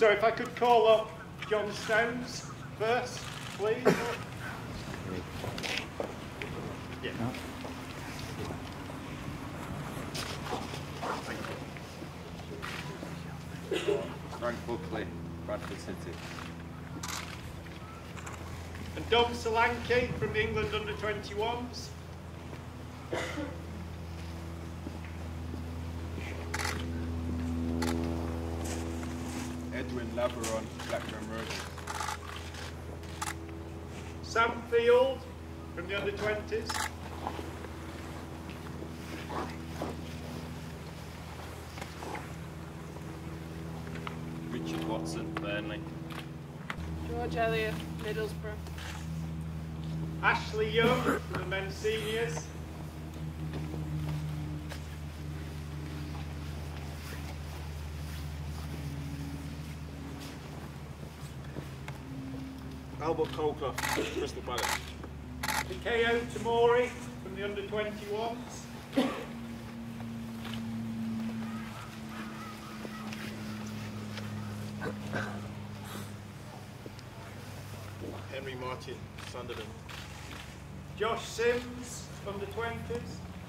So if I could call up John Stones first, please. Yeah. Frank Buckley, Bradford City. And Dom Solanke from the England under-21s. Edwin Laveron, Blackburn Rovers. Sam Field from the under-20s. Richard Watson, Burnley. George Elliott, Middlesbrough. Ashley Young from the men's seniors. Albert Coker, Crystal Palace. Mikeo Tamori from the under-21s. Henry Martin, Sunderland. Josh Sims from the 20s.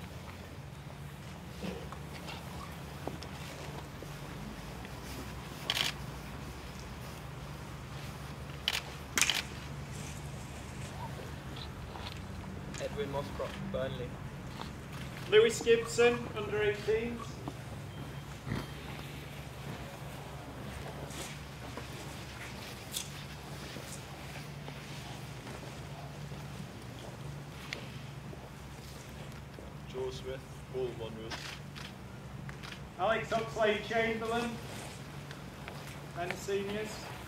Edwin Mosscroft, Burnley. Lewis Gibson, under-18s. Joe Smith, Paul Wanderers. Alex Oxlade-Chamberlain, men's seniors.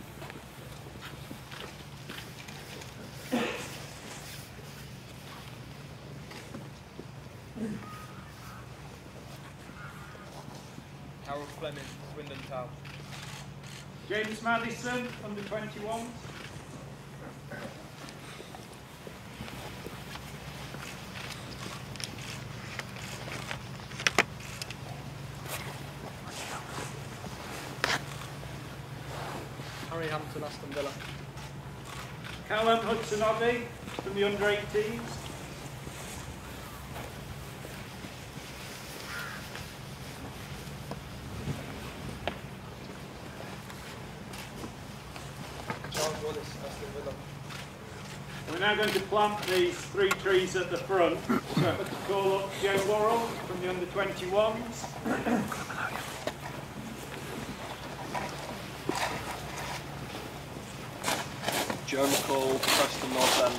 Harold Fleming, Swindon Town. James Madison, under-21s. Harry Hampton, Aston Villa. Callum Hudson-Oddy from the under-18s. Charles Wallace, Aston Villa. We're now going to plant these 3 trees at the front. So if I could call up Joe Worrell from the under-21s. Joe McCall, Preston North End.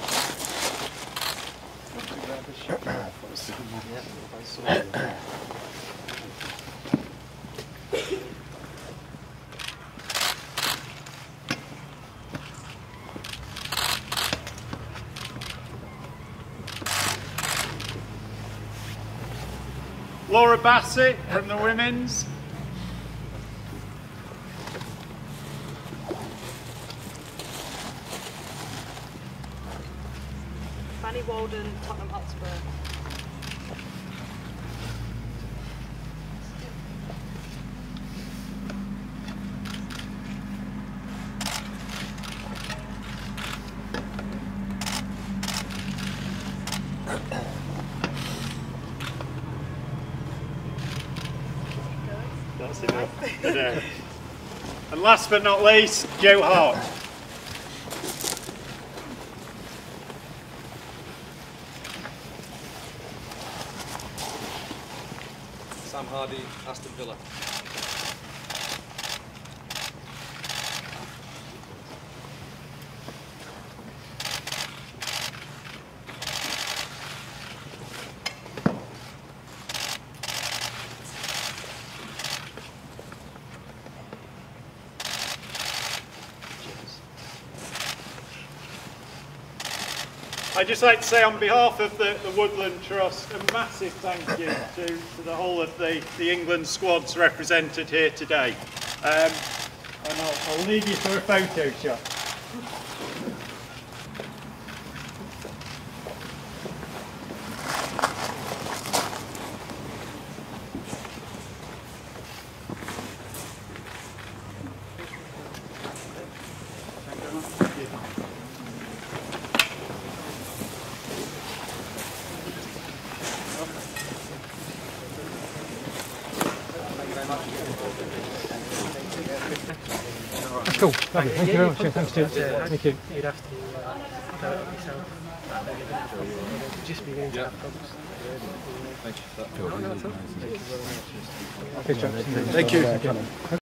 Laura Bassett from the women's. Fanny Walden, Tottenham Hotspur. That's enough. And last but not least, Joe Hart. Sam Hardy, Aston Villa. I'd just like to say on behalf of the Woodland Trust a massive thank you to the whole of the England squads represented here today. And I'll leave you for a photo shot. Cool. Lovely. Thank you very much. Yeah, thanks, Stuart. Thank you. You'd have to do it yourself. Just be going to have problems. Thank you for that. Good job. Thank you.